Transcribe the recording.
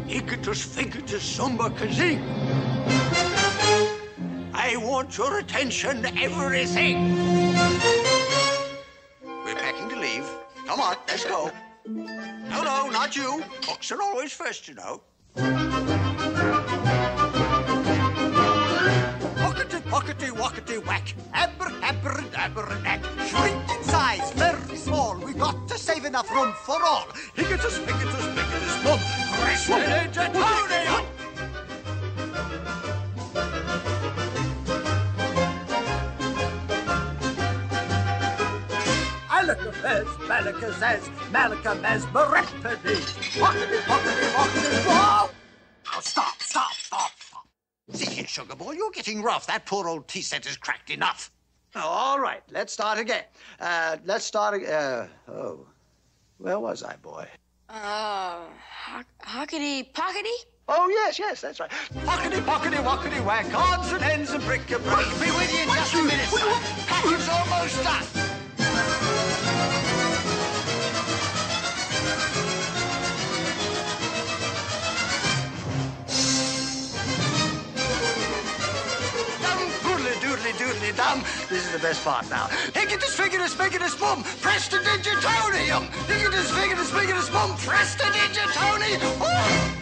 Icketus, Figgetus, Sumba, Kazing. I want your attention, everything. We're packing to leave. Come on, let's go. No, not you. Books are always first, you know. Pockety, wockety, whack. Abracadabra, knack. Shrink in size, very small. We've got to save enough room for all. Higgitus, piggitus, piggitus, mum. Prestidigitonium. Alakazaz, Malakazaz, Malacamaz, Barapadi. Pockety, wockety, whoa! Oh, stop. See here, Sugar Boy, you're getting rough. That poor old tea set is cracked enough. All right, let's start again. Oh, where was I, boy? Hockety-pockety? Oh, yes, that's right. Pockety, wockety, whack, odds and ends and bric-a-brac. Be with you in just a minute, son. Packing's almost done. Doodly-dum. This is the best part now. Higgitus, figgitus, biggitus, bum, prestidigitonium. Higgitus, figgitus, biggitus, bum, prestidigitonium.